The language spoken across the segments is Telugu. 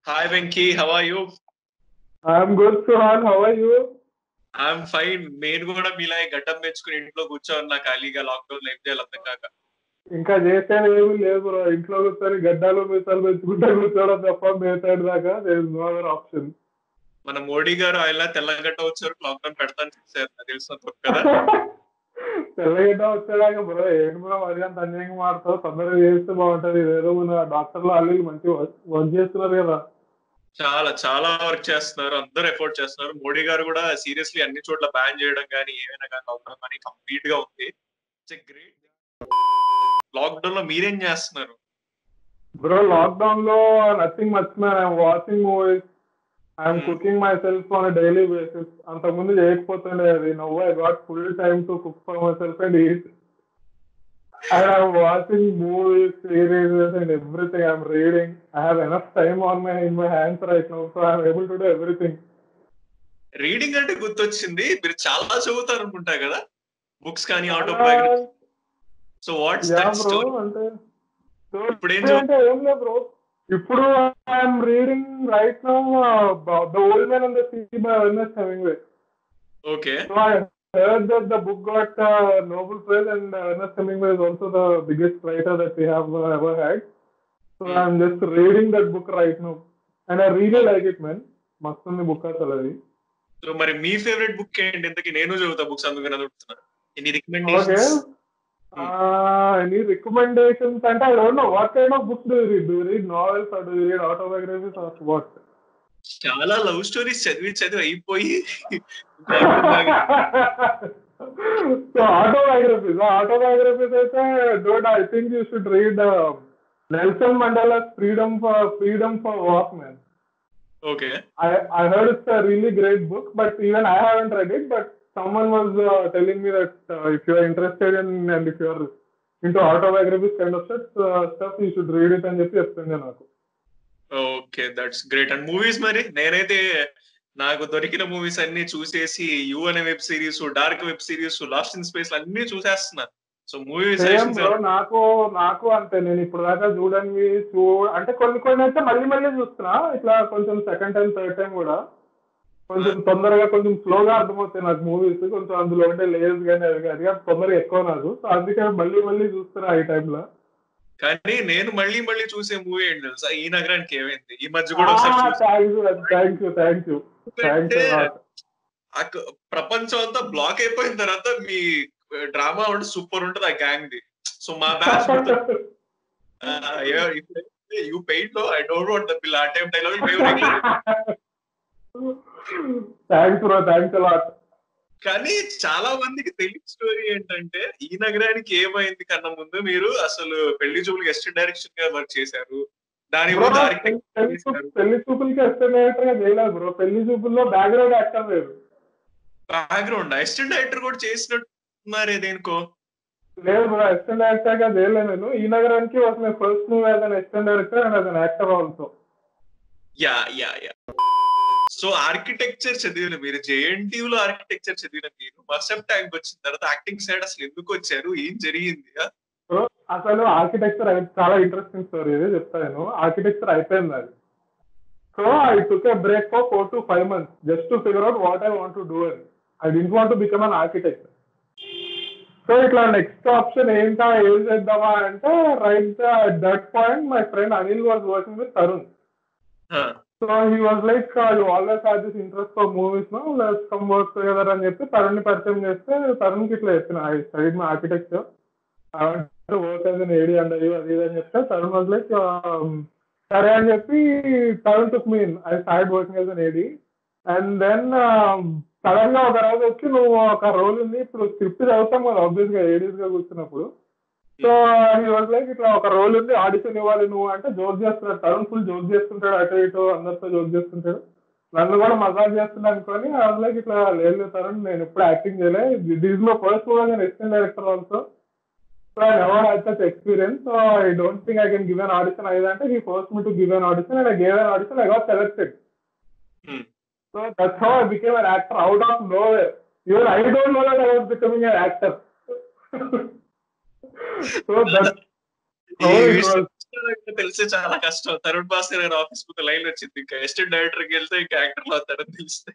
Hi Venki, how are you? I'm good, Suhan. How are you? I'm fine. నేను కూడా మీలా గడ్డం పెంచుకుని ఇంట్లో కూర్చోన్నా ఖాళీగా లాక్డౌన్ ఏం చేయాలి అర్థం కాక. ఇంకా చేసేది ఏమీ లేదు బ్రో. ఇంట్లో కూర్చొని గడ్డాలు మీసాలు పెంచుకుంటే కూర్చోవడం తప్ప మిగతాడు దాకా నో అదర్ ఆప్షన్. మన మోడీ గారు ఆయన తెల్లగడ్డ వచ్చారు లాక్డౌన్ పెడతాను చేశారు, నాకు తెలిసిన తప్పు కదా. తెల్లగడ్డ వచ్చేదాకా బ్రో ఏంటి బ్రో మరి అంత అన్యాయంగా మారుతావు? తొందరగా చేస్తే బాగుంటది. ఏదో మన డాక్టర్లు అల్లు మంచి వర్క్ చేస్తున్నారు కదా. చాలా చాలా వర్క్ చేస్తున్నారు, అందరూ ఎఫోర్ట్ చేస్తున్నారు. మోడీ గారు కూడా సీరియస్లీ అన్ని చోట్ల బ్యాన్ చేయడం కానీ ఏమైనా కానీ లాక్డౌన్ కానీ కంప్లీట్ గా ఉంది. It's great. లాక్డౌన్ లో మీరేం చేస్తున్నారు? బ్రో లాక్డౌన్ లో nothing much man. I'm watching movies. I'm cooking myself on daily basis. అంతకుముందు చేయకపోతుండే అది. Now I got full time to cook for myself and eat. I am watching movies, series, and everything. I'm reading. I have enough time on my in my hands right now, so I'm able to do everything. Reading అంటే గుర్తొచ్చింది, మీరు చాలా చదువుతారు అనుకుంటా కదా, బుక్స్ కానీ చాలా autobiography. So what's ya that bro. Story? అంటే ఇప్పుడు ఏం అంటే ఏం లేదు బ్రో. ఇప్పుడు I'm reading right now the old man and the sea by Ernest Hemingway. Okay. So I heard that the book got Nobel Prize, and Ernest Hemingway is also the biggest writer that we have ever had. So I'm just reading that book right now, and I really like it, man. మస్తుంది బుక్ అసలు అది. సో మరి మీ ఫేవరెట్ బుక్ ఏంటి? ఇంతకీ నేను చదువుతా బుక్స్, అందుకని అడుగుతున్నా. Any okay. Recommendations? Any recommendations అంటే I don't know what kind of books do you read. Do you read novels or do you read autobiographies or what? చాలా లవ్ స్టోరీస్ చదివి చదివి అయిపోయి సో ఆటోబయోగ్రఫీస్ అయితే don't. I think you should read Nelson Mandela's freedom for walk, man. Okay. I heard it's a really great book, but even I haven't read it. But someone was telling me that if you are interested in and if you are into autobiographies kind of stuff, you should read it అని చెప్పి చెప్తుండే నాకు. Okay, that's great. And movies మరి? నేనైతే నాకు దొరికిన మూవీస్ అన్ని చూసేసి యూ అనే web series, Dark web series, Lost in Space అన్ని చూసేస్తున్నా. So movie same suggestions bro. నాకు అంతే. నేను ఇప్పుడు దాకా చూడని అంటే కొన్ని కొన్ని అయితే మళ్ళీ మళ్ళీ చూస్తున్నా. ఇట్లా కొంచెం సెకండ్ టైం థర్డ్ టైం కూడా కొంచెం తొందరగా కొంచెం స్లోగా అర్థమవుతాయి నాకు మూవీస్. కొంచెం అందులో ఉండే లేయర్స్ కానీ అవి కానీ తొందరగా ఎక్కువ నాకు. సో అందుకే మళ్ళీ మళ్ళీ చూస్తున్నా ఈ టైంలో. కానీ నేను మళ్ళీ మళ్ళీ చూసే మూవీ ఏంటి తెలుసా? ఈ నగరానికి ఏమైంది, ఈ మధ్య కూడా ఒకసారి చూసి. Thank you. ప్రపంచం అంతా బ్లాక్ అయిపోయిన తర్వాత మీ డ్రామా ఉంటే సూపర్ ఉంటది ఆ గ్యాంగ్ ది. సో మా బ్యాచ్ యూ పెయిడ్ లో I don't want the bill, ఆ టైం డైలాగ్ మేము రెగ్యులర్. Thanks a lot. కానీ చాలా మందికి తెలియని స్టోరీ ఏంటంటే, ఈ నగరానికి ఏమైంది కన్నా ముందు మీరు అసలు పెళ్లి చూపులకి అసిస్టెంట్ డైరెక్షన్ గా వర్క్ చేశారు. దాని ముందు ఆర్కిటెక్ట్ చేశారు. పెళ్లి చూపులకి అసిస్టెంట్ గా చేయలేదు బ్రో. పెళ్లి చూపుల్లో బ్యాక్గ్రౌండ్ యాక్టర్ లేదు. బ్యాక్గ్రౌండ్ అసిస్టెంట్ డైరెక్టర్ కూడా చేసినట్టున్నారే దేనికో. లేదు బ్రో, అసిస్టెంట్ డైరెక్టర్ గా చేయలేదు నేను. ఈ నగరానికి was my first movie as an assistant director and as an actor also. Ya ya ya. So architecture చదివిన మీరు, జేఎన్టీయూ లో ఆర్కిటెక్చర్ చదివిన మీరు, మర్సెప్ ట్యాంక్ వచ్చిన తర్వాత యాక్టింగ్ సైడ్ అసలు ఎందుకు వచ్చారు? ఏం జరిగింది? అసలు ఆర్కిటెక్చర్ చాలా ఇంట్రెస్టింగ్ స్టోరీ ఇది చెప్తాను. ఆర్కిటెక్చర్ అయిపోయింది అది. So I took a break for 4 to 5 months just to figure out what I want to do అని. I didn't want to become an architect. So ఇట్లా నెక్స్ట్ ఆప్షన్ ఏం చేద్దామా అంటే right that point my friend Anil was working with Tarun. So he was like you always have this interest for movies no, let's come work together అని చెప్పి తరుణ్ ని పరిచయం చేస్తే తరుణ్కి ఇట్లా చెప్పిన I studied my architecture, I want to work as an AD and అది ఇది అని చెప్తే తరుణ్ వాజ్ లైక్ సరే అని చెప్పి Tarun took me in. I start working as an AD. And then sudden గా ఒక రోజు వచ్చి నువ్వు ఒక రోల్ ఉంది, ఇప్పుడు స్క్రిప్ట్ చదువుతాం కదా ఆబ్వియస్ గా ఏడీస్ గా కూర్చున్నప్పుడు. సో హీ వాజ్ లైక్ ఇట్లా ఒక రోల్ ఉంది, ఆడిషన్ ఇవ్వాలి నువ్వు అంటే జోక్ చేస్తున్నాడు తరుణ్. ఫుల్ జోక్ చేస్తుంటాడు, అటు ఇటు అందరితో జోక్ చేస్తుంటాడు. నన్ను కూడా మజాక్ చేస్తున్నా అనుకొని ఐ వాజ్ లైక్ ఇట్లా లేదు తరుణ్, నేను ఎప్పుడు యాక్టింగ్ చేయలేదు, this my first movie as assistant director also. So I never had such experience. So I don't think I can give an audition అయ్యేదంటే he force me to give an audition and I gave an audition. I got selected. So that's how I became an actor out of nowhere. Even I don't know that I was becoming an actor. So that's how it was. తెలిసే చాలా కష్టం. తరుణ్ భాస్కర్ గారి ఆఫీస్ ముందు లైన్ వచ్చింది. ఇంకా అసిస్టెంట్ డైరెక్టర్ కి వెళ్తే ఇంకా యాక్టర్ లో అవుతారని తెలిస్తే.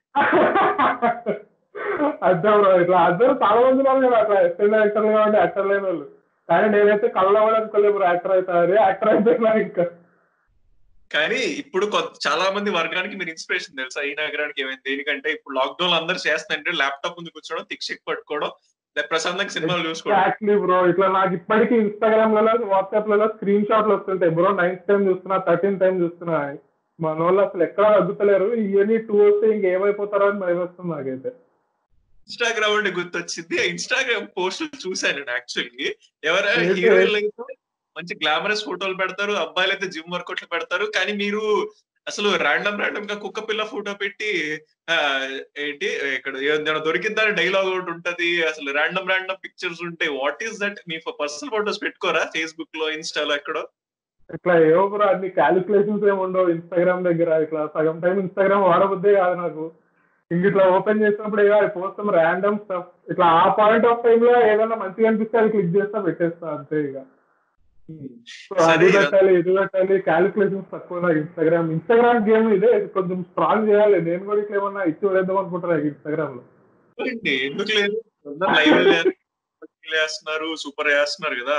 అర్థం బ్రో, ఇట్లా అందరూ చాలా మంది ఉన్నారు కదా అట్లా ఎస్ఎల్ యాక్టర్లు కాబట్టి యాక్టర్ లేని వాళ్ళు. కానీ నేనైతే కళ్ళు అవ్వడానికి బ్రో యాక్టర్ అవుతారు, యాక్టర్ అయిపోయినా ఇంకా. కానీ ఇప్పుడు చాలా మంది వర్గానికి మీరు ఇన్స్పిరేషన్ తెలుసా ఈ నగరానికి ఏమైంది? దేనికంటే ఇప్పుడు లాక్డౌన్ అందరూ చేస్తారంటే ల్యాప్టాప్ ముందు కూర్చోవడం, తిక్షక్ పట్టుకోవడం, ప్రశాంతంగా సినిమాలు చూసుకోవడం. ఎగ్జాక్ట్లీ బ్రో, ఇట్లా నాకు ఇప్పటికీ ఇన్స్టాగ్రామ్ లలో వాట్సాప్ లలో స్క్రీన్ షాట్లు వస్తుంటాయి బ్రో. 9th టైం చూస్తున్నా, 13th టైం చూస్తున్నా. మన వాళ్ళు అసలు ఎక్కడ తగ్గుతలేరు. ఇవన్నీ 2 వస్తే ఇంకేమైపోతారో అని భయం వస్తుంది నాకైతే. ఇన్స్టాగ్రామ్ అంటే గుర్తొచ్చింది. ఇన్స్టాగ్రామ్ పోస్టులు చూసాను నేను యాక్చువల్లీ. ఎవరైనా హీరోయిన్లు అయితే మంచి గ్లామరస్ ఫోటోలు పెడతారు, అబ్బాయిలు అయితే జిమ్ వర్కౌట్లు పెడతారు. కానీ మీరు అసలు ర్యాండమ్ గా కుక్క పిల్ల ఫోటో పెట్టి ఏంటి ఇక్కడ ఏదైనా దొరికిందని డైలాగ్ ఒకటి ఉంటది. అసలు ర్యాండమ్ పిక్చర్స్ ఉంటాయి. What is that? మీ పర్సనల్ ఫోటోస్ పెట్టుకోరా ఫేస్బుక్ లో, ఇన్స్టాలో ఎక్కడో? ఇట్లా ఏవో బ్రో అన్ని క్యాలిక్యులేషన్స్ ఏమి ఉండవు ఇన్స్టాగ్రామ్ దగ్గర. ఇట్లా సగం టైం ఇన్స్టాగ్రామ్ వాడబుద్దే కాదు నాకు. ఇంక ఇట్లా ఓపెన్ చేసినప్పుడు ఇక పోస్తాం ర్యాండమ్ స్టఫ్. ఇట్లా ఆ పాయింట్ ఆఫ్ టైమ్ లో ఏదైనా మంచిగా అనిపిస్తే అది క్లిక్ చేస్తా, పెట్టేస్తా అంతే ఇక. అది పెట్టాలి, ఇది పెట్టాలి, క్యాలిక్యులేషన్స్ తక్కువ నాకు ఇన్స్టాగ్రామ్ గేమ్ ఇదే కొంచెం స్ట్రాంగ్ చేయాలి. నేను కూడా ఇట్లా ఏమన్నా ఇచ్చి పడేద్దాం అనుకుంటున్నా ఇన్స్టాగ్రామ్ లో. ఎందుకు లేదు, లైవ్ చేస్తున్నారు, సూపర్ చేస్తున్నారు కదా.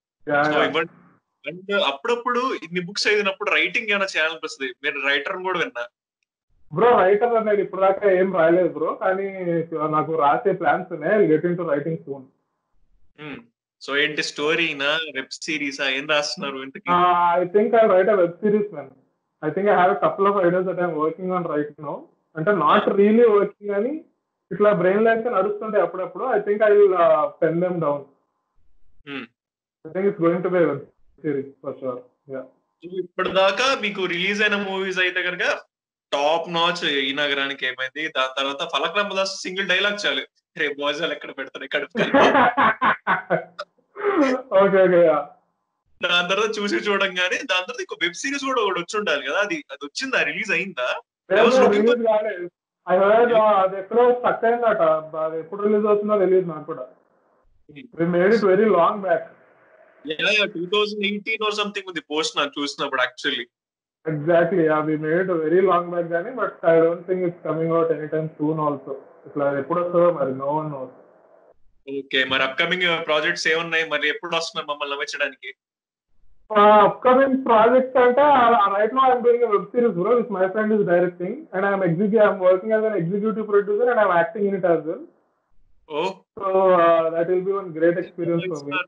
అండ్ అప్పుడప్పుడు ఇన్ని బుక్స్ చదివినప్పుడు రైటింగ్ ఏమైనా చేయాలనిపిస్తుంది. మీరు రైటర్ కూడా విన్నా బ్రో? రైటర్ అనేది ఇప్పుడు దాకా ఏం రాయలేదు బ్రో, కానీ నాకు రాసే ప్లాన్స్ ఉన్నాయి. Get into writing soon. So ఏంటి స్టోరీనా, వెబ్ సిరీసా, ఏం రాస్తున్నారు? I think I write a web series man. I think I have a couple of ideas that I'm working on right now. అంటే నాట్ రియలీ వర్కింగ్ అని ఇట్లా బ్రెయిన్ లైఫ్ నడుస్తుంటాయి అప్పుడప్పుడు. I think I will pen them down. I think it's going to be web series for sure. ఇప్పటిదాకా మీకు రిలీజ్ అయిన మూవీస్ అయితే కనుక టాప్ నాచ్ ఈ నగరానికి ఏమైంది, దాని తర్వాత ఫలక్ రామదాస్ సింగిల్ డైలాగ్ చాలు, రేపు భోజనాలు ఎక్కడ పెడతారు ఇక్కడ. దాని తర్వాత చూసి చూడంగానే దాని తర్వాత ఇంకో వెబ్ సిరీస్ కూడా ఒకటి వచ్చి ఉండాలి కదా. అది వచ్చిందా? రిలీజ్ అయిందా? అది ఎక్కడో స్టక్ అయిందట. అది ఎప్పుడు రిలీజ్ అవుతుందో తెలియదు నాకు కూడా. We made it very long back. 2018 or something ఉంది పోస్ట్ నాకు చూసినప్పుడు actually. Exactly, we made very long back కానీ, but I don't think it's coming out any time soon also. ఇట్లా ఎప్పుడు వస్తుందో మరి నో వన్ నోస్. ఓకే, మరి అప్కమింగ్ ప్రాజెక్ట్స్ ఏమున్నాయి? మరి ఎప్పుడు వస్తున్నారు మమ్మల్ని నవ్వించడానికి? Upcoming projects అంటే right now I'm doing a web series bro, which my friend is directing, and I'm working as an executive producer and I'm acting in it as well. Oh, so that will be one great experience for me.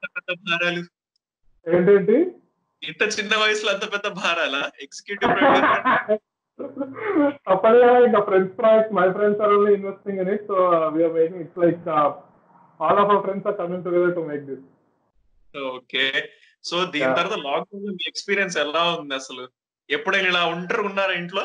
ఏంటి ఇంత చిన్న వయసులో అంత పెద్ద భారాలా? ఎగ్జిక్యూటివ్ ప్రొడ్యూసర్ అప్పటికే ఇంకా friends project, my friends are only investing in it. So we are making it like all of our friends are coming together to make this. Okay, so దీని తర్వాత లాక్డౌన్ లో మీ ఎక్స్పీరియన్స్ ఎలా ఉంది అసలు? ఎప్పుడైనా ఇలా ఒంటరి ఉన్నారా ఇంట్లో?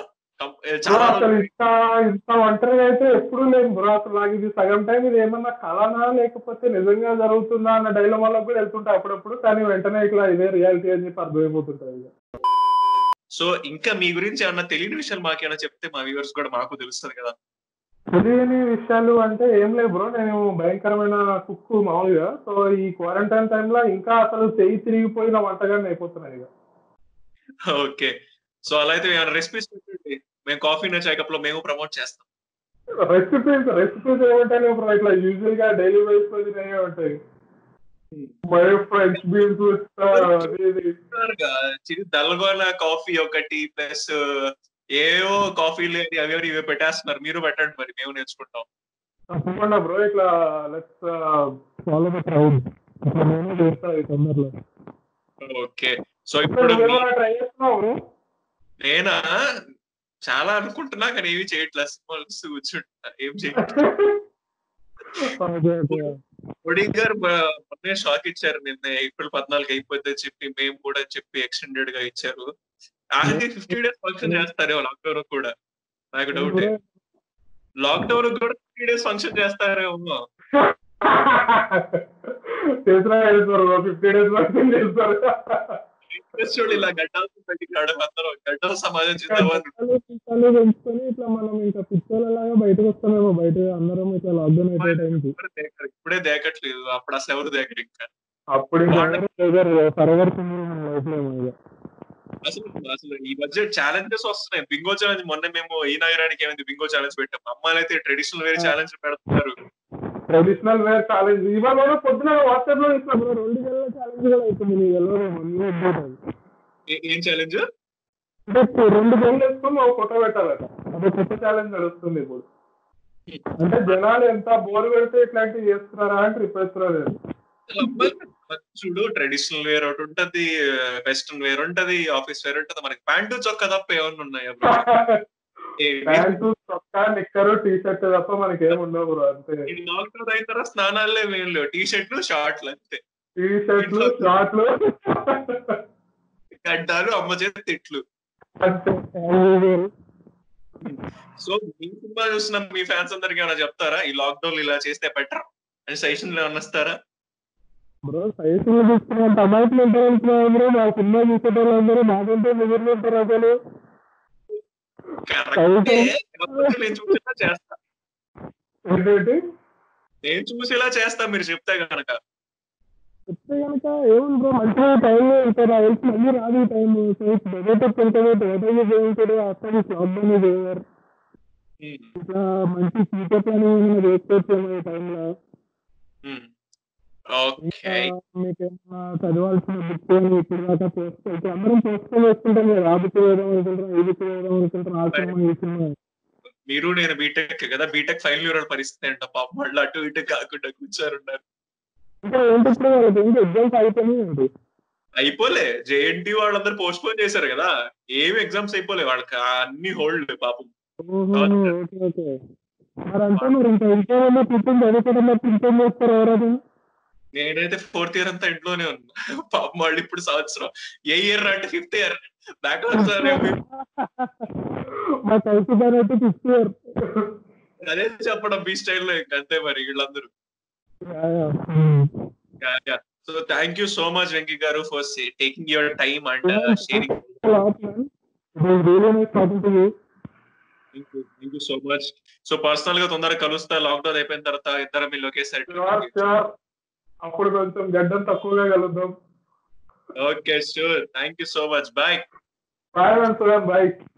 ఇంత ఒంటరిగా అయితే ఎప్పుడు లేదు బ్రో. అసలు నాకు ఇది సగం టైం ఇది ఏమన్నా కళనా లేకపోతే నిజంగా జరుగుతుందా అన్న డైలమాలో కూడా వెళ్తుంటా అప్పుడప్పుడు. కానీ వెంటనే ఇట్లా ఇదే రియాలిటీ అని చెప్పి అర్థమైపోతుంటది. సో ఇంకా మీ గురించి ఏమన్నా తెలియని విషయాలు మాకేమైనా చెప్తే మా వ్యూవర్స్ కూడా మాకు తెలుస్తుంది కదా. తెలియని విషయాలు అంటే ఏం లేదు బ్రో, నేను భయంకరమైన కుక్ మామూలుగా. సో ఈ క్వారంటైన్ టైంలో ఇంకా అసలు చెయ్యి తిరిగిపోయిన వంటగానే అయిపోతున్నాయి ఇక. ఓకే, సో అలా అయితే రెసిపీస్ మేము కాఫీ చాయ్ కప్ లో మేము ప్రమోట్ చేస్తాం. రెసిపీస్ ఏమంటాయి బ్రో, ఇట్లా యూజువల్ గా డైలీ వైస్ లో తినే ఉంటాయి. ఫ్రెంచ్ బీన్స్ దల్గొన కాఫీ ఒకటి ప్లస్ ఏవో కాఫీలు అవి ఇవి పెట్టేస్తున్నారు. మీరు పెట్టండి మరి, మేము నేర్చుకుంటాం. తప్పకుండా బ్రో, ఇట్లా లెట్స్ ఫాలో ద ట్రెండ్. నేను చేస్తా ఈ తొందరలో. ఓకే, సో ఇప్పుడు ట్రై చేస్తున్నావు? నేనా చాలా అనుకుంటున్నా కానీ ఏమి చేయట్లేదు. సినిమాలు కూర్చుంటా, ఏం చేయట్లేదు. మోడీ గారు మొన్నే షాక్ ఇచ్చారు. నిన్న ఏప్రిల్ 14 అయిపోతే చెప్పి మేము కూడా చెప్పి ఎక్స్టెండెడ్ గా ఇచ్చారు. 50 days ఫంక్షన్ చేస్తారేమో లాక్డౌన్ కూడా. నాకు డౌట్, లాక్డౌన్ కూడా 50 days ఫంక్షన్ చేస్తారేమో. 50 days ఫంక్షన్ చేస్తారు. ఇలా గడ్డలు సమాజం పెంచుకొని ఇట్లా మనం ఇంకా పిచ్చోళ్ళలాగా బయటకు వస్తామేమో. బయట అందరం ఇట్లా లాక్డౌన్ అయిపోయే టైంకి ఇప్పుడే దేకట్లేదు, అప్పుడు అసలు ఎవరు దేకరు ఇంకా. అప్పుడు సర్వర్ అసలు అసలు ఈ మధ్య ఛాలెంజెస్ వస్తున్నాయి. బింగో ఛాలెంజ్ మొన్న మేము ఈ నగరానికి ఏమైంది బింగో ఛాలెంజ్ పెట్టాం. అమ్మాయిలు అయితే ట్రెడిషనల్ వేర్ ఛాలెంజ్ పెడుతున్నారు. ట్రెడిషనల్ వేర్ ఛాలెంజ్ ఇవాళ పొద్దున వాట్సాప్ లో ఇట్లా 2 గంటల ఛాలెంజ్ కూడా అవుతుంది. ఏం ఛాలెంజ్? అంటే 2 గంటలు వేసుకొని ఒక ఫోటో పెట్టాలట. అదే కొత్త ఛాలెంజ్ నడుస్తుంది ఇప్పుడు. అంటే జనాలు ఎంత బోర్ పెడితే ఇట్లాంటివి చేస్తున్నారా అని రిప్రెస్తున్నారు. చూడు ట్రెడిషనల్ వేర్ ఒకటి ఉంటది, వెస్ట్రన్ వేర్ ఉంటది, ఆఫీస్ వేర్ ఉంటది. మనకి ప్యాంటు చొక్కా తప్ప ఏమన్నా ఉన్నాయా? ప్యాంటు చొక్కా నిక్కరు టీ షర్ట్ తప్ప మనకి ఏమి ఉండవు బ్రో. అంతే లాక్డౌన్ అయిన తర్వాత స్నానాలే వేళ్ళు, టీ షర్ట్లు షార్ట్లు అంతే. టీ షర్ట్లు షార్ట్లు గడ్డాలు, అమ్మ చేతి తిట్లు. సో మీ సినిమా చూసిన మీ ఫ్యాన్స్ అందరికి ఏమైనా చెప్తారా ఈ లాక్డౌన్ ఇలా చేస్తే బెటర్ అని సజెషన్లు ఏమన్నా ఇస్తారా? బ్రో సజెషన్లు తీసుకున్నంత అమాయకులు ఉంటారు అనుకున్నాను బ్రో. మా సినిమా చూసేటోళ్ళందరూ నాకంటే నిజంగా ఉంటారు అసలు. నేను చూసేలా చేస్తా, ఏంటంటే నేను చూసేలా చేస్తా మీరు చెప్తే కనుక. ఏముంది బ్రో మంచిగా టైం ఉంటారు. మళ్ళీ రాదు ఈ టైం. లాక్డౌన్ ఇట్లా మంచి ఫ్యూచర్ ప్లానింగ్ వేసుకోవచ్చు ఈ టైంలో. మీకు ఏమన్నా చదవాల్సిన బుక్ ఇప్పుడు దాకా పోస్ట్ అందరం పోస్ట్పోన్ చేసుకుంటాం కదా. ఆ బుక్ వేయడం అనుకుంటాం, ఈ బుక్ వేయడం అనుకుంటాం, ఆ సినిమా ఈ సినిమా. మీరు నేను బీటెక్ కదా, బీటెక్ ఫైనల్ ఇయర్ పరిస్థితి అంట పాప. మళ్ళీ అటు ఇటు కాకుండా కూర్చోరున్నారు. ఇంకా ఏంటి ఇప్పుడు వాళ్ళకి ఏంటి ఎగ్జామ్స్ అయిపోయినాయి. అయిపోలే, జేఎన్టీ వాళ్ళందరూ పోస్ట్ పోన్ చేశారు కదా, ఏమి ఎగ్జామ్స్ అయిపోలే వాళ్ళకి, అన్ని హోల్డ్ పాపం. ఓకే మరి అంటే మీరు ఇంకా ఇంకేమన్నా ప్రిపేర్ చదువుకోవడం ప్రిపేర్ చేస్తారు ఎవరైనా? నేనైతే 4th ఇయర్ అంతా ఇంట్లోనే ఉన్నా పాపం. వాళ్ళు ఇప్పుడు సంవత్సరం ఏ ఇయర్ అంటే 5th ఇయర్ బ్యాక్లాగ్స్. అదే చెప్పడం బీ స్టైల్లో అంతే మరి వీళ్ళందరూ. So thank you so much Venky garu for taking your time and sharing. Thank you so much. So personal గా తొందరగా కలుస్తా, లాక్డౌన్ అయిపోయిన తర్వాత ఇద్దరం మీరు ఒకేసారి. అప్పుడు కొంచెం గడ్డం తక్కువగా కలుద్దాం. Okay sure. Thank you so much. Bye bye.